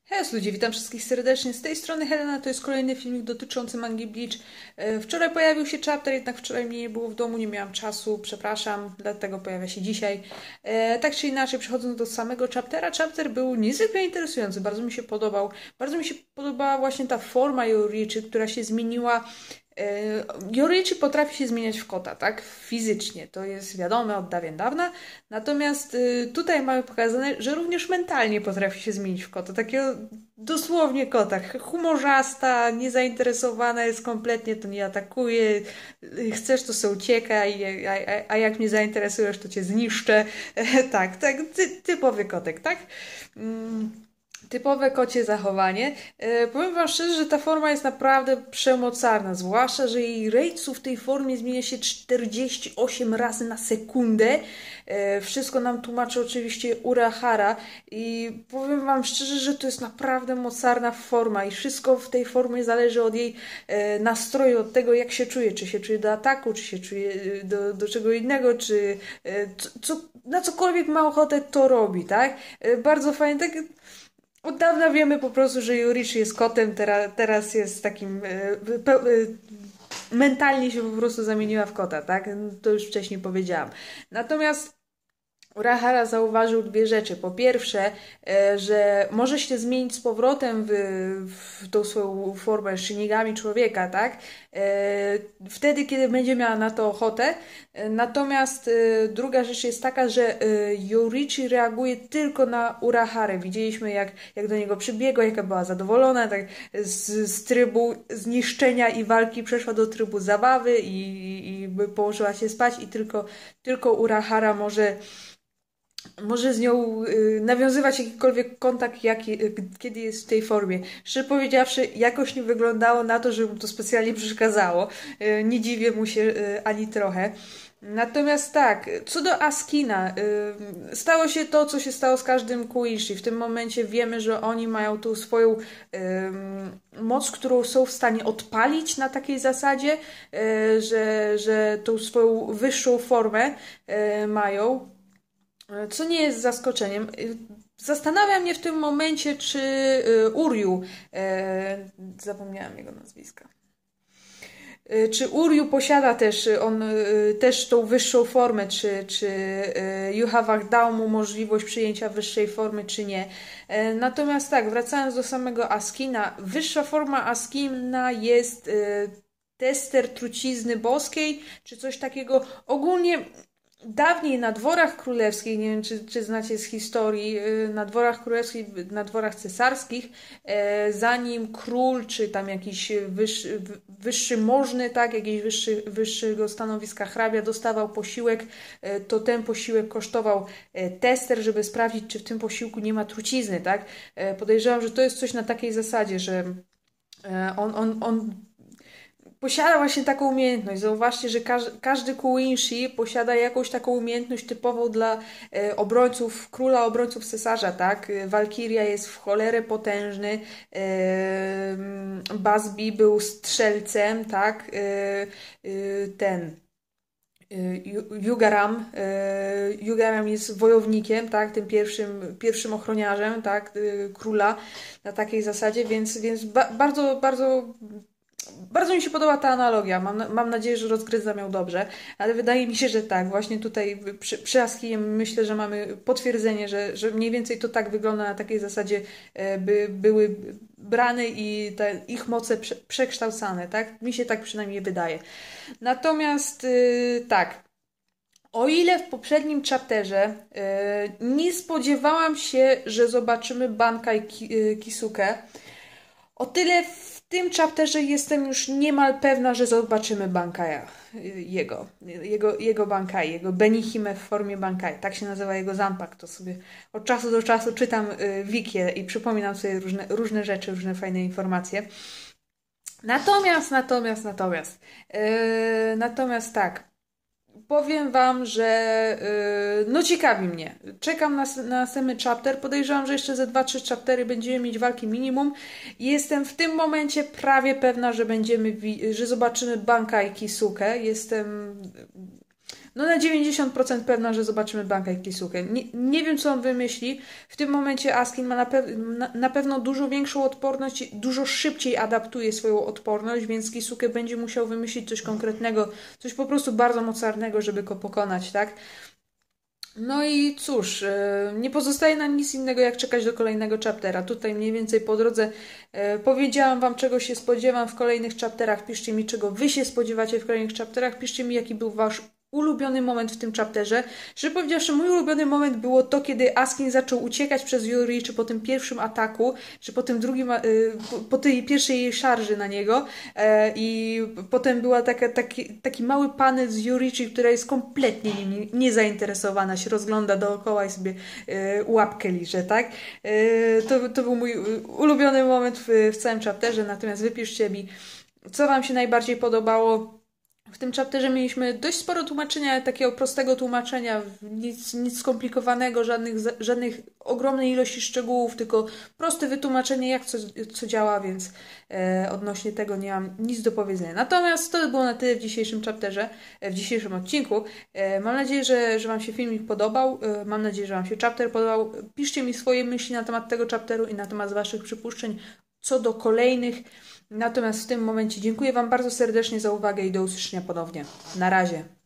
Hej ludzie, witam wszystkich serdecznie. Z tej strony Helena, to jest kolejny filmik dotyczący mangi Bleach. Wczoraj pojawił się chapter, jednak wczoraj mnie nie było w domu, nie miałam czasu, przepraszam, dlatego pojawia się dzisiaj. Tak czy inaczej, przechodząc do samego chaptera, chapter był niezwykle interesujący, bardzo mi się podobał. Bardzo mi się podobała właśnie ta forma Yoruichi, która się zmieniła. Yoruichi potrafi się zmieniać w kota, tak? Fizycznie, to jest wiadome od dawien dawna. Natomiast tutaj mamy pokazane, że również mentalnie potrafi się zmienić w kota. Takiego dosłownie kota. Humorzasta, niezainteresowana jest kompletnie, to nie atakuje. Chcesz, to se uciekaj, a jak mnie zainteresujesz, to cię zniszczę. Tak, typowy kotek, tak? Typowe kocie zachowanie. Powiem wam szczerze, że ta forma jest naprawdę przemocarna, zwłaszcza, że jej rejsu w tej formie zmienia się 48 razy na sekundę. Wszystko nam tłumaczy oczywiście Urahara i powiem wam szczerze, że to jest naprawdę mocarna forma i wszystko w tej formie zależy od jej nastroju, od tego jak się czuje, czy się czuje do ataku, czy się czuje do czego innego, czy na cokolwiek ma ochotę, to robi, tak? Bardzo fajnie, tak. Od dawna wiemy po prostu, że Yoruichi jest kotem, teraz jest takim... mentalnie się po prostu zamieniła w kota, tak? To już wcześniej powiedziałam. Natomiast Urahara zauważył dwie rzeczy. Po pierwsze, że może się zmienić z powrotem w tą swoją formę Shinigami człowieka, tak? Wtedy, kiedy będzie miała na to ochotę. Natomiast druga rzecz jest taka, że Yoruichi reaguje tylko na Uraharę. Widzieliśmy, jak do niego przybiegła, jaka była zadowolona, tak z trybu zniszczenia i walki przeszła do trybu zabawy i położyła się spać i tylko Urahara może z nią nawiązywać jakikolwiek kontakt, kiedy jest w tej formie. Szczerze powiedziawszy, jakoś nie wyglądało na to, żeby mu to specjalnie przeszkadzało. Nie dziwię mu się ani trochę. Natomiast tak, co do Askina, stało się to, co się stało z każdym Kuishi. W tym momencie wiemy, że oni mają tą swoją moc, którą są w stanie odpalić na takiej zasadzie, że tą swoją wyższą formę mają. Co nie jest zaskoczeniem. Zastanawia mnie w tym momencie, czy Uryu, zapomniałam jego nazwiska, czy Uryu posiada też tą wyższą formę, czy Yuhavak dał mu możliwość przyjęcia wyższej formy, czy nie. Natomiast tak, wracając do samego Askina, wyższa forma Askina jest tester trucizny boskiej, czy coś takiego. Ogólnie dawniej na dworach królewskich, nie wiem czy znacie z historii, na dworach królewskich, na dworach cesarskich, zanim król, czy tam jakiś wyższy możny, tak, jakiś wyższego stanowiska hrabia dostawał posiłek, to ten posiłek kosztował tester, żeby sprawdzić, czy w tym posiłku nie ma trucizny, tak. Podejrzewam, że to jest coś na takiej zasadzie, że on posiada właśnie taką umiejętność. Zauważcie, że każdy Kuinshi posiada jakąś taką umiejętność typową dla obrońców, króla obrońców cesarza, tak? Walkiria jest w cholerę potężny, Basbi był strzelcem, tak? Yugaram jest wojownikiem, tak? Tym pierwszym ochroniarzem, tak? Króla na takiej zasadzie, więc bardzo mi się podoba ta analogia. Mam nadzieję, że rozgryzam ją dobrze, ale wydaje mi się, że tak. Właśnie tutaj przy Askijem myślę, że mamy potwierdzenie, że mniej więcej to tak wygląda na takiej zasadzie, by były brane i ich moce przekształcane, tak? Mi się tak przynajmniej wydaje. Natomiast tak. O ile w poprzednim chapterze nie spodziewałam się, że zobaczymy Bankai Kisuke, o tyle w tym chapterze jestem już niemal pewna, że zobaczymy Bankaja, jego Bankai, jego Benihime w formie Bankai. Tak się nazywa jego zampak. To sobie od czasu do czasu czytam wikię i przypominam sobie różne rzeczy, różne fajne informacje. Natomiast tak. Powiem wam, że no ciekawi mnie. Czekam na następny chapter. Podejrzewam, że jeszcze ze 2-3 chaptery będziemy mieć walki minimum. Jestem w tym momencie prawie pewna, że zobaczymy Bankai Kisuke. no na 90% pewna, że zobaczymy Banka i Kisuke. Nie wiem, co on wymyśli. W tym momencie Askin ma na pewno dużo większą odporność, dużo szybciej adaptuje swoją odporność, więc Kisuke będzie musiał wymyślić coś konkretnego, coś po prostu bardzo mocarnego, żeby go pokonać, tak? No i cóż, nie pozostaje nam nic innego, jak czekać do kolejnego chaptera. Tutaj mniej więcej po drodze powiedziałam wam, czego się spodziewam w kolejnych chapterach. Piszcie mi, czego wy się spodziewacie w kolejnych chapterach. Piszcie mi, jaki był wasz ulubiony moment w tym chapterze. Że powiedziawszy, mój ulubiony moment było to, kiedy Askin zaczął uciekać przez Yuri, czy po tym pierwszym ataku, czy po tym drugim, po tej pierwszej jej szarży na niego. I potem była taki mały panel z Yurichi, która jest kompletnie nim niezainteresowana, się rozgląda dookoła i sobie łapkę liże, tak? To był mój ulubiony moment w całym chapterze, natomiast wypiszcie mi, co wam się najbardziej podobało. W tym chapterze mieliśmy dość sporo tłumaczenia, takiego prostego tłumaczenia, nic skomplikowanego, żadnych ogromnej ilości szczegółów, tylko proste wytłumaczenie, jak co działa, więc odnośnie tego nie mam nic do powiedzenia. Natomiast to było na tyle w dzisiejszym chapterze, w dzisiejszym odcinku. Mam nadzieję, że wam się filmik podobał, mam nadzieję, że wam się chapter podobał. Piszcie mi swoje myśli na temat tego chapteru i na temat waszych przypuszczeń co do kolejnych. Natomiast w tym momencie dziękuję wam bardzo serdecznie za uwagę i do usłyszenia ponownie. Na razie.